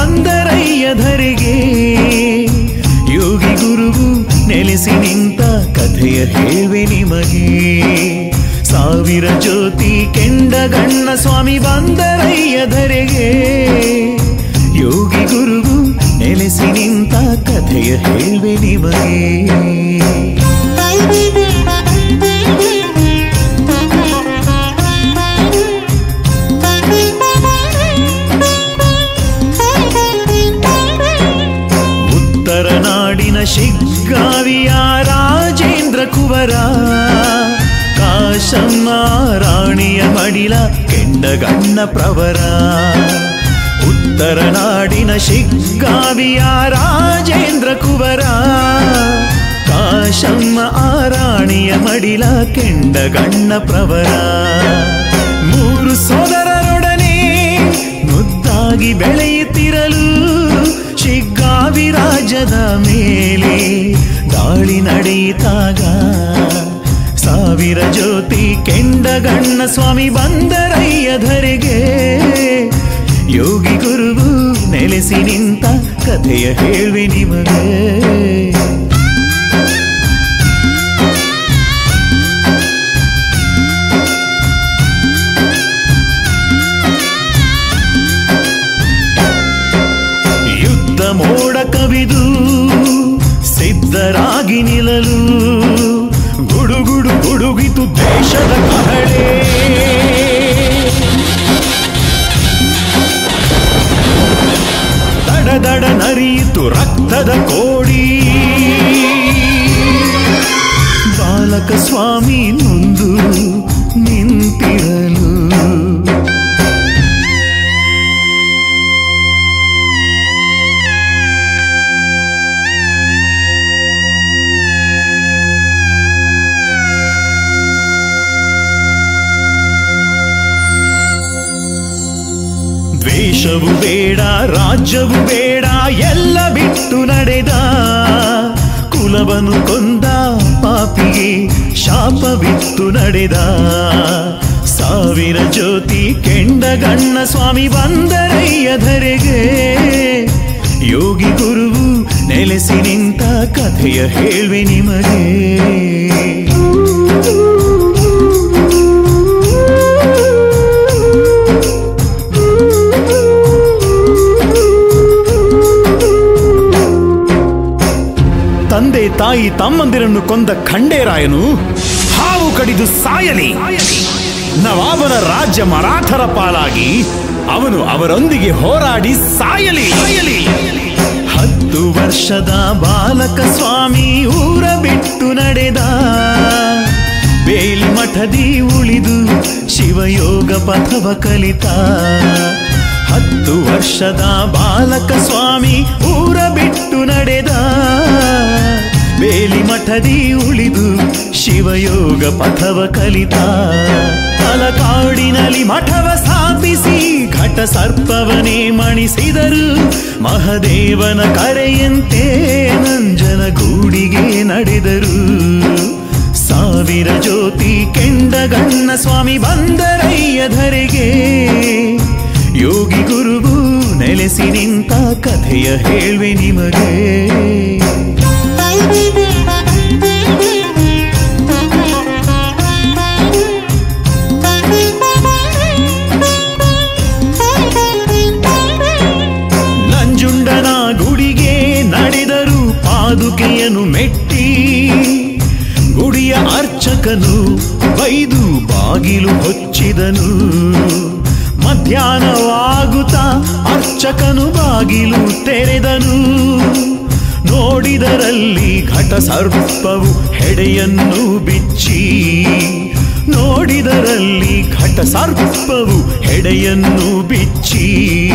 ಬಂದರಯ್ಯ ಧರೆಗೆ. ಯೋಗಿ ಗುರುವು ನೆಲೆಸಿ ನಿಂತ ಕಥೆಯ ಹೇಳುವೆ ನಿಮಗೆ. ಸಾವಿರ ಜ್ಯೋತಿ ಕೆಂಡಗಣ್ಣ ಸ್ವಾಮಿ ಬಂದರಯ್ಯ ಧರೆಗೆ. ಯೋಗಿ ಗುರುವು ನೆಲೆಸಿ ನಿಂತ ಕಥೆಯ ಹೇಳುವೆ ನಿಮಗೆ. ಉತ್ತರ ನಾಡಿನ ಶಿಗ್ಗಾವಿಯ ರಾಜೇಂದ್ರ ಕುವರ, ಕಾಶಮ್ಮ ರಾಣಿಯ ಮಡಿಲ ಕೆಂಡಗಣ್ಣ ಪ್ರವರ. ಉತ್ತರ ನಾಡಿನ ಶಿಗ್ಗಾವಿಯ ರಾಜೇಂದ್ರ ಕುವರ, ಕಾಶಮ್ಮ ರಾಣಿಯ ಮಡಿಲ ಕೆಂಡಗಣ್ಣ ಪ್ರವರ. ಮೂರು ಸೋದರರೊಡನೆ ಮುದ್ದಾಗಿ ಬೆಳೆಯುತ್ತಿರಲು ಶಿಗ್ಗಾವಿ ರಾಜ್ಯದ ಮೇಲೆ ದಾಳಿ ನಡೆಯಿತಾಗ. ಸಾವಿರ ಜ್ಯೋತಿ ಕೆಂಡಗಣ್ಣ ಸ್ವಾಮಿ ಬಂದರಯ್ಯ ಧರೆಗೆ. ಯೋಗಿ ಗುರುವು ನೆಲೆಸಿ ನಿಂತ ಕಥೆಯ ಹೇಳುವೆ ನಿಮಗೆ. ಯುದ್ಧ ಮೋಡ ಕವಿದು ಸಿದ್ಧರಾಗಿ ನಿಲ್ಲಲು ಗುಡುಗುಡು ಗುಡುಗಿತು ದೇಶದ ಕಹಳೆ. ದಡ ನರಿಯಿತು ರಕ್ತದ ಕೋಡಿ. ಬಾಲಕ ಸ್ವಾಮಿ ನೊಂದು ನಿಂತಿರಲು ದ್ವೇಷವು ಬೇಡ, ರಾಜ್ಯವು ಬೇಡ, ಎಲ್ಲ ಬಿಟ್ಟು ನಡೆದ. ಕುಲವನ್ನು ಕೊಂದ ಪಾಪಿಗೆ ಶಾಪವಿತ್ತು ನಡೆದ. ಸಾವಿರ ಜ್ಯೋತಿ ಕೆಂಡಗಣ್ಣ ಸ್ವಾಮಿ ಬಂದರಯ್ಯ ಧರೆಗೆ. ಯೋಗಿ ಗುರುವು ನೆಲೆಸಿ ನಿಂತ ಕಥೆಯ ಹೇಳುವೆ ನಿಮಗೆ. ತಂದೆ ತಾಯಿ ತಮ್ಮಂದಿರನ್ನು ಕೊಂದ ಖಂಡೇರಾಯನು ಹಾವು ಕಡಿದು ಸಾಯಲಿ. ನವಾಬನ ರಾಜ್ಯ ಮರಾಠರ ಪಾಲಾಗಿ ಅವನು ಅವರೊಂದಿಗೆ ಹೋರಾಡಿ ಸಾಯಲಿ. 10 ವರ್ಷದ ಬಾಲಕ ಸ್ವಾಮಿ ಊರ ಬಿಟ್ಟು ನಡೆದ. ಬೇಲಿ ಮಠದಿ ಉಳಿದು ಶಿವಯೋಗ ಪಥವ ಕಲಿತ. 10 ವರ್ಷದ ಬಾಲಕ ಸ್ವಾಮಿ ಊರ ಬಿಟ್ಟು ನಡೆದ. ಬೇಲಿ ಮಠದಿ ಉಳಿದು ಶಿವಯೋಗ ಪಥವ ಕಲಿತ. ತಲಕಾಡಿನಲ್ಲಿ ಮಠವ ಸ್ಥಾಪಿಸಿ ಘಟ ಸರ್ಪವನೇ ಮಣಿಸಿದರು. ಮಹದೇವನ ಕರೆಯಂತೆ ನಂಜನ ಗೂಡಿಗೆ ನಡೆದರು. ಸಾವಿರ ಜ್ಯೋತಿ ಕೆಂಡಗಣ್ಣ ಸ್ವಾಮಿ ಬಂದರಯ್ಯ ಧರೆಗೆ. ಯೋಗಿ ಗುರುವು ನೆಲೆಸಿ ನಿಂತ ಕಥೆಯ ಹೇಳುವೆ ನಿಮಗೆ. ನಂಜುಂಡನ ಗುಡಿಗೆ ನಡೆದರು ಪಾದುಕೆಯನ್ನು ಮೆಟ್ಟಿ. ಗುಡಿಯ ಅರ್ಚಕನು ಬೈದು ಬಾಗಿಲು ಹೊಚ್ಚಿದನು. ಮಧ್ಯಾಹ್ನವಾಗುತ್ತಾ ಅರ್ಚಕನು ಬಾಗಿಲು ತೆರೆದನು. ನೋಡಿದರಲ್ಲಿ ಘಟ ಸರ್ಪವು ಹೆಡೆಯನ್ನು ಬಿಚ್ಚಿ. ನೋಡಿದರಲ್ಲಿ ಘಟ ಸರ್ಪವು ಹೆಡೆಯನ್ನು ಬಿಚ್ಚಿ.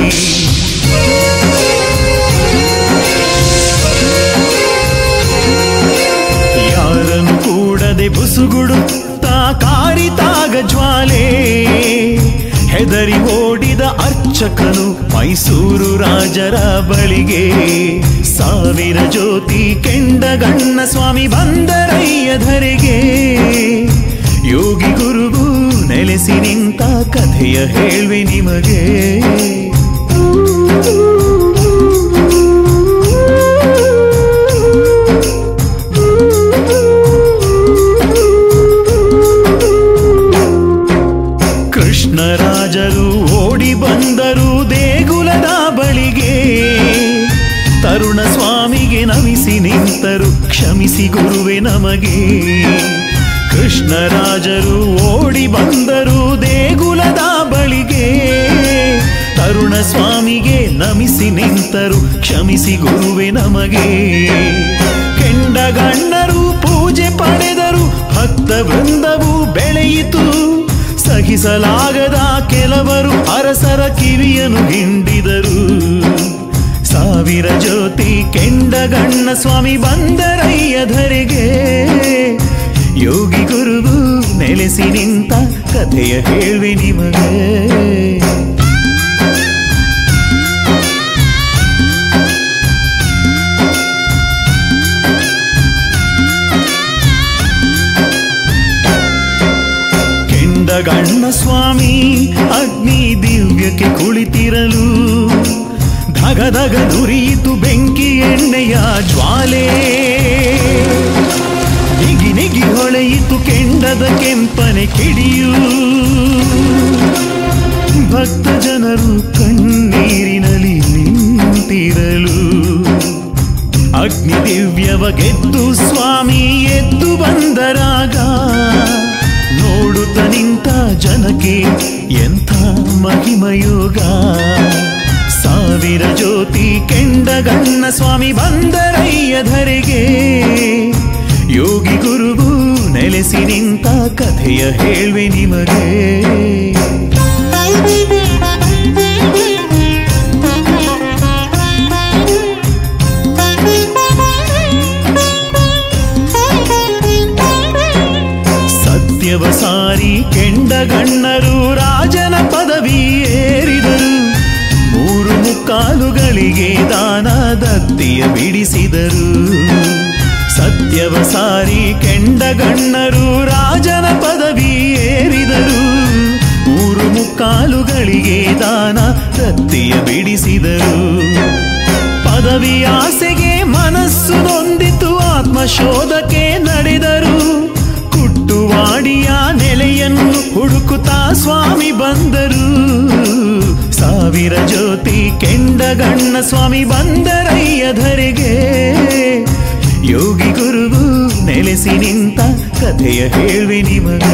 ಯಾರನ್ನು ಕೂಡದೆ ಬುಸುಗುಡುತ್ತಾ ಕಾರಿತಾಗ ಜ್ವಾಲೆ. ಹೆದರಿ ಓಡಿದ ಅರ್ಚಕನು ಮೈಸೂರು ರಾಜರ ಬಳಿಗೆ. ಸಾವಿರ ಜ್ಯೋತಿ ಕೆಂಡಗಣ್ಣ ಸ್ವಾಮಿ ಬಂದರಯ್ಯ ಧರೆಗೆ. ಯೋಗಿ ಗುರುವು ನೆಲೆಸಿ ನಿಂತ ಕಥೆಯ ಹೇಳುವೆ ನಿಮಗೆ. ತರುಣ ಸ್ವಾಮಿಗೆ ನಮಿಸಿ ನಿಂತರು ಕ್ಷಮಿಸಿ ಗುರುವೆ ನಮಗೆ. ಕೃಷ್ಣರಾಜರು ಓಡಿ ಬಂದರು ದೇಗುಲದ ಬಳಿಗೆ. ತರುಣ ಸ್ವಾಮಿಗೆ ನಮಿಸಿ ನಿಂತರು ಕ್ಷಮಿಸಿ ಗುರುವೆ ನಮಗೆ. ಕೆಂಡಗಣ್ಣರು ಪೂಜೆ ಪಡೆದರು ಭಕ್ತ ವೃಂದವು ಬೆಳೆಯಿತು. ಸಹಿಸಲಾಗದ ಕೆಲವರು ಅರಸರ ಕಿವಿಯನ್ನು ಹಿಂಡಿದರು. ಸಾವಿರ ಜ್ಯೋತಿ ಕೆಂಡಗಣ್ಣ ಸ್ವಾಮಿ ಬಂದರಯ್ಯ ಧರೆಗೆ. ಯೋಗಿ ಗುರುವು ನೆಲೆಸಿ ನಿಂತ ಕಥೆಯ ಹೇಳ್ವೆ ನಿಮಗೆ. ಕೆಂಡಗಣ್ಣ ಸ್ವಾಮಿ ಅಗ್ನಿ ದಿವ್ಯಕ್ಕೆ ಕುಳಿತಿರಲು ಧಗಧಗ ನುರಿಯಿತು ಬೆಂಕಿ ಎಣ್ಣೆಯ ಜ್ವಾಲೆ. ನಿಗಿ ನಿಗಿ ಹೊಳೆಯಿತು ಕೆಂಡದ ಕೆಂಪನೆ ಕಿಡಿಯು. ಭಕ್ತ ಜನರು ಕಣ್ಣೀರಿನಲ್ಲಿ ನಿಂತಿರಲು ಅಗ್ನಿ ದಿವ್ಯವ ಗೆದ್ದು ಸ್ವಾಮಿ ಎದ್ದು ಬಂದರಾಗ. ನೋಡುತ್ತ ನಿಂತ ಜನಕ್ಕೆ ಎಂಥ ಮಹಿಮಯೋಗ. ಸಾವಿರ ಜ್ಯೋತಿ ಕೆಂಡಗಣ್ಣ ಸ್ವಾಮಿ ಬಂದರಯ್ಯ ಧರೆಗೆ. ಯೋಗಿ ಗುರುವು ನೆಲೆಸಿ ನಿಂತ ಕಥೆಯ ಹೇಳ್ವೆ ನಿಮಗೆ. ಸತ್ಯವ ಸಾರಿ ಕೆಂಡಗಣ್ಣರು ರಾಜನ ಪದವಿ ಏರಿದರು. 3 ಮುಕ್ಕಾಲುಗಳಿಗೆ ದಾನ ದತ್ತಿಯ ಬಿಡಿಸಿದರು. ಸತ್ಯವ ಸಾರಿ ಕೆಂಡಗಣ್ಣರು ರಾಜನ ಪದವಿ ಏರಿದರು. 3 ಮುಕ್ಕಾಲುಗಳಿಗೆ ದಾನ ದತ್ತಿಯ ಬಿಡಿಸಿದರು. ಪದವಿ ಆಸೆಗೆ ಮನಸ್ಸು ನೊಂದಿತು ಆತ್ಮಶೋಧಕ್ಕೆ ನಡೆದರು. ಕುಟ್ಟುವಾಡಿಯ ನೆಲೆಯನ್ನು ಹುಡುಕುತ್ತಾ ಸ್ವಾಮಿ ಬಂದರು. ಸಾವಿರ ಜ್ಯೋತಿ ಕೆಂಡಗಣ್ಣ ಸ್ವಾಮಿ ಬಂದರಯ್ಯ ಧರೆಗೆ. ಯೋಗಿ ಗುರುವು ನೆಲೆಸಿ ನಿಂತ ಕಥೆಯ ಹೇಳ್ವೆ ನಿಮಗೆ.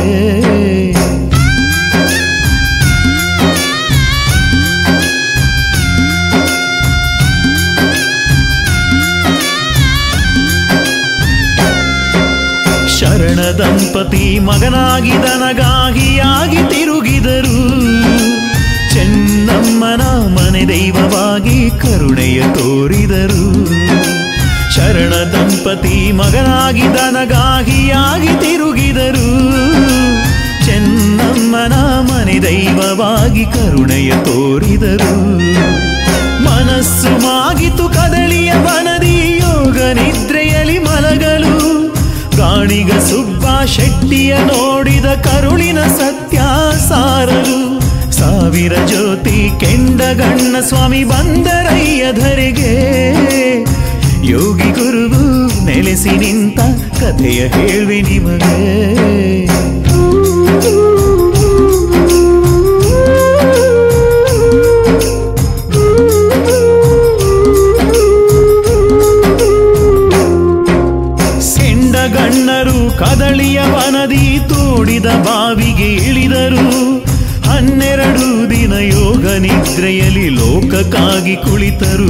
ಶರಣ ದಂಪತಿ ಮಗನಾಗಿ ದನಗಾಗಿಯಾಗಿ ತಿರುಗಿದರು. ಚೆನ್ನಮ್ಮನ ಮನೆ ದೈವವಾಗಿ ಕರುಣೆಯ ತೋರಿದರು. ಶರಣ ದಂಪತಿ ಮಗನಾಗಿ ದನಗಾಗಿಯಾಗಿ ತಿರುಗಿದರು. ಚೆನ್ನಮ್ಮನ ಮನೆ ದೈವವಾಗಿ ಕರುಣೆಯ ತೋರಿದರು. ಮನಸ್ಸು ಮಾಗಿತು ಕದಳಿಯ ವನದಿ ಯೋಗ ನಿದ್ರೆಯಲ್ಲಿ ಮಲಗಲು. ಪ್ರಾಣಿಗ ಸುಬ್ಬ ಶೆಟ್ಟಿಯ ನೋಡಿದ ಕರುಳಿನ ಸತ್ಯ ಸಾರಲು. ಸಾವಿರ ಜ್ಯೋತಿ ಕೆಂಡಗಣ್ಣ ಸ್ವಾಮಿ ಬಂದರಯ್ಯ ಧರೆಗೆ. ಯೋಗಿ ಗುರುವು ನೆಲೆಸಿ ನಿಂತ ಕಥೆಯ ಹೇಳ್ವೆ ನಿಮಗೆ. ಕೆಂಡಗಣ್ಣರು ಕದಳಿಯ ವನದಿ ತೋಡಿದ ಬಾವಿಗೆ ಇಳಿದರು. 12 ದಿನ ಯೋಗ ನಿದ್ರೆಯಲ್ಲಿ ಲೋಕಕ್ಕಾಗಿ ಕುಳಿತರು.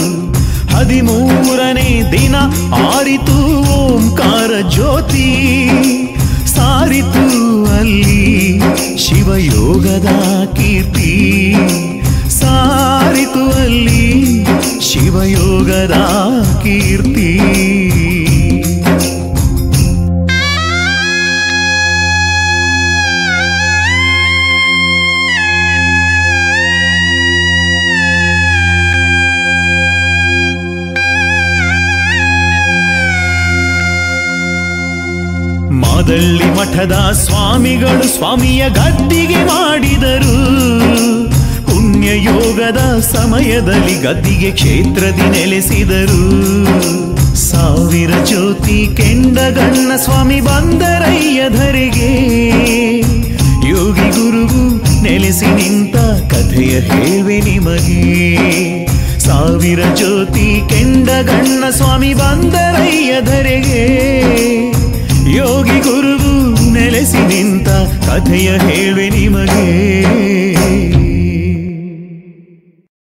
13ನೇ ದಿನ ಆರಿತು ಓಂಕಾರ ಜ್ಯೋತಿ. ಸಾರಿತು ಅಲ್ಲಿ ಶಿವಯೋಗದ ಕೀರ್ತಿ. ಸಾರಿತು ಅಲ್ಲಿ ಶಿವಯೋಗದ ಕೀರ್ತಿ. ಮಾದಳ್ಳಿ ಮಠದ ಸ್ವಾಮಿಗಳು ಸ್ವಾಮಿಯ ಗದ್ದಿಗೆ ಮಾಡಿದರು. ಪುಣ್ಯ ಯೋಗದ ಸಮಯದಲ್ಲಿ ಗದ್ದಿಗೆ ಕ್ಷೇತ್ರದಿ ನೆಲೆಸಿದರು. ಸಾವಿರ ಜ್ಯೋತಿ ಕೆಂಡಗಣ್ಣ ಸ್ವಾಮಿ ಬಂದರಯ್ಯ ಧರೆಗೆ. ಯೋಗಿ ಗುರುವು ನೆಲೆಸಿ ನಿಂತ ಕಥೆಯ ಹೇಳ್ವೆ ನಿಮಗೆ. ಸಾವಿರ ಜ್ಯೋತಿ ಕೆಂಡಗಣ್ಣ ಸ್ವಾಮಿ ಬಂದರಯ್ಯ ಧರೆಗೆ. ಯೋಗಿ ಗುರುವು ನೆಲೆಸಿ ನಿಂತ ಕಥೆಯ ಹೇಳುವೆ ನಿಮಗೆ.